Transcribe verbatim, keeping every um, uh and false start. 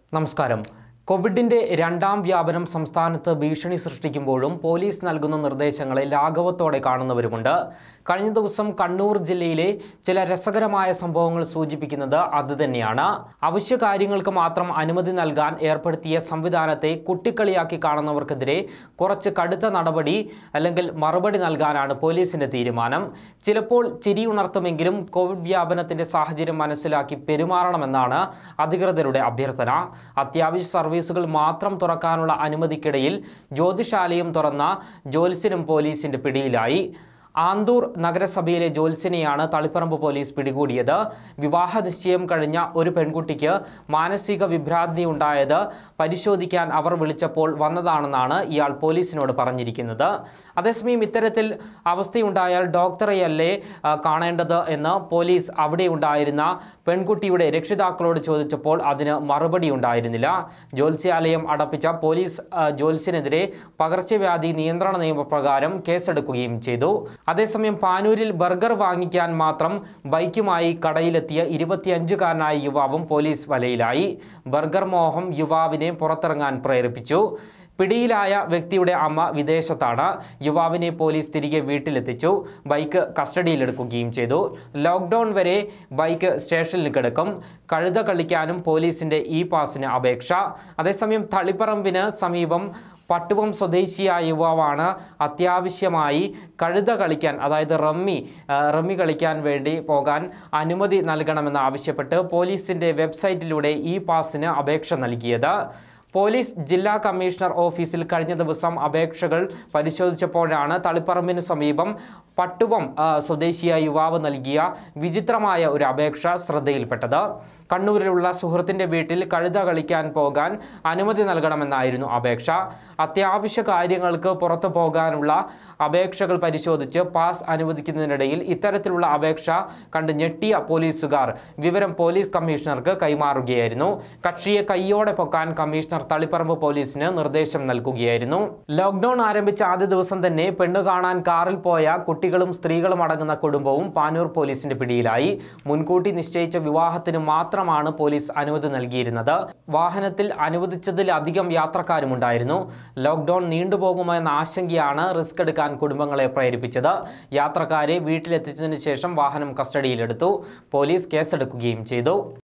നമസ്കാരം. കോവിഡിന്റെ രണ്ടാം വ്യാപനം സംസ്ഥാനത്ത് ഭീഷണി സൃഷ്ടിക്കുമ്പോഴും പോലീസ് നൽകുന്ന നിർദ്ദേശങ്ങളെ ലാഘവത്തോടെ കാണുന്നവരുമുണ്ട്. കഴിഞ്ഞ ദിവസം കണ്ണൂർ ജില്ലയിലെ ചില രസകരമായ സംഭവങ്ങൾ സൂചിപ്പിക്കുന്നത് അതുതന്നെയാണ്. അവശ്യ കാര്യങ്ങൾക്ക് മാത്രം അനുമതി നൽകാൻ ഏർപ്പെടുത്തിയ സംവിധാനത്തെ കുട്ടിക്കളിയാക്കി കാണുന്നവർക്കെതിരെ കുറച്ച് കടുത്ത നടപടി അല്ലെങ്കിൽ മറുപടി നൽകാനാണ് പോലീസിന്റെ തീരുമാനം. ചിലപ്പോൾ ചിരിയുണർത്തുമെങ്കിലും കോവിഡ് വ്യാപനത്തിന്റെ സാഹചര്യം മനസ്സിലാക്കി പെരുമാറണമെന്നാണ് അധികൃതരുടെ അഭ്യർത്ഥന. അത്യാവശ്യ സർവീസുകൾ മാത്രം തുറക്കാനുള്ള അനുമതിക്കിടയിൽ ജ്യോതിശാലയും തുറന്ന ജ്യോത്സ്യനും പോലീസിന്റെ പിടിയിലായി. ആന്തൂർ നഗരസഭയിലെ ജ്യോത്സ്യനെയാണ് തളിപ്പറമ്പ് പോലീസ് പിടികൂടിയത്. വിവാഹ നിശ്ചയം കഴിഞ്ഞ ഒരു പെൺകുട്ടിക്ക് മാനസിക വിഭ്രാന്തി ഉണ്ടായത് പരിശോധിക്കാൻ അവർ വിളിച്ചപ്പോൾ വന്നതാണെന്നാണ് ഇയാൾ പോലീസിനോട് പറഞ്ഞിരിക്കുന്നത്. അതേസമയം ഇത്തരത്തിൽ അവസ്ഥയുണ്ടായാൽ ഡോക്ടറെയല്ലേ കാണേണ്ടത് എന്ന് പോലീസ് അവിടെ ഉണ്ടായിരുന്ന പെൺകുട്ടിയുടെ രക്ഷിതാക്കളോട് ചോദിച്ചപ്പോൾ അതിന് മറുപടി ഉണ്ടായിരുന്നില്ല. ജ്യോത്സ്യാലയം അടപ്പിച്ച പോലീസ് ജ്യോത്സ്യനെതിരെ പകർച്ചവ്യാധി നിയന്ത്രണ നിയമപ്രകാരം കേസെടുക്കുകയും ചെയ്തു. അതേസമയം പാനൂരിൽ ബർഗർ വാങ്ങിക്കാൻ മാത്രം ബൈക്കുമായി കടയിലെത്തിയ ഇരുപത്തിയഞ്ചുകാരനായ യുവാവും പോലീസ് വലയിലായി. ബർഗർ മോഹം യുവാവിനെ പുറത്തിറങ്ങാൻ പ്രേരിപ്പിച്ചു. പിടിയിലായ വ്യക്തിയുടെ അമ്മ വിദേശത്താണ്. യുവാവിനെ പോലീസ് തിരികെ വീട്ടിലെത്തിച്ചു. ബൈക്ക് കസ്റ്റഡിയിലെടുക്കുകയും ചെയ്തു. ലോക്ക്ഡൗൺ വരെ ബൈക്ക് സ്റ്റേഷനിൽ കിടക്കും. കഴുത കളിക്കാനും പോലീസിന്റെ ഇ പാസിന് അപേക്ഷ. അതേസമയം തളിപ്പറമ്പിന് സമീപം പട്ടുവം സ്വദേശിയായ യുവാവാണ് അത്യാവശ്യമായി കഴുത കളിക്കാൻ, അതായത് റമ്മി റമ്മി കളിക്കാൻ വേണ്ടി പോകാൻ അനുമതി നൽകണമെന്ന് ആവശ്യപ്പെട്ട് പോലീസിന്റെ വെബ്സൈറ്റിലൂടെ ഇ പാസിന് അപേക്ഷ നൽകിയത്. പോലീസ് ജില്ലാ കമ്മീഷണർ ഓഫീസിൽ കഴിഞ്ഞ ദിവസം അപേക്ഷകൾ പരിശോധിച്ചപ്പോഴാണ് തളിപ്പറമ്പിന് സമീപം പട്ടുവം സ്വദേശിയായ യുവാവ് നൽകിയ വിചിത്രമായ ഒരു അപേക്ഷ ശ്രദ്ധയിൽപ്പെട്ടത്. കണ്ണൂരിലുള്ള സുഹൃത്തിൻ്റെ വീട്ടിൽ കഴുത കളിക്കാൻ പോകാൻ അനുമതി നൽകണമെന്നായിരുന്നു അപേക്ഷ. അത്യാവശ്യ കാര്യങ്ങൾക്ക് പുറത്തു പോകാനുള്ള അപേക്ഷകൾ പരിശോധിച്ച് പാസ് അനുവദിക്കുന്നതിനിടയിൽ ഇത്തരത്തിലുള്ള അപേക്ഷ കണ്ട് ഞെട്ടിയ പോലീസുകാർ വിവരം പോലീസ് കമ്മീഷണർക്ക് കൈമാറുകയായിരുന്നു. കക്ഷിയെ കൈയോടെ പൊക്കാൻ കമ്മീഷണർ തളിപ്പറമ്പ് പോലീസിന് നിർദ്ദേശം നൽകുകയായിരുന്നു. ലോക്ക്ഡൌൺ ആരംഭിച്ച ആദ്യ ദിവസം തന്നെ പെണ്ണു കാണാൻ കാറിൽ പോയ കുട്ടികളും സ്ത്രീകളും അടങ്ങുന്ന കുടുംബവും പാനൂർ പോലീസിന്റെ പിടിയിലായി. മുൻകൂട്ടി നിശ്ചയിച്ച വിവാഹത്തിന് മാത്രം ാണ് പോലീസ് അനുമതി നൽകിയിരുന്നത്. വാഹനത്തിൽ അനുവദിച്ചതിലധികം യാത്രക്കാരും ഉണ്ടായിരുന്നു. ലോക്ക്ഡൌൺ നീണ്ടുപോകുമെന്ന ആശങ്കയാണ് റിസ്ക് എടുക്കാൻ കുടുംബങ്ങളെ പ്രേരിപ്പിച്ചത്. യാത്രക്കാരെ വീട്ടിലെത്തിച്ചതിനു ശേഷം വാഹനം കസ്റ്റഡിയിലെടുത്തു. പോലീസ് കേസെടുക്കുകയും ചെയ്തു.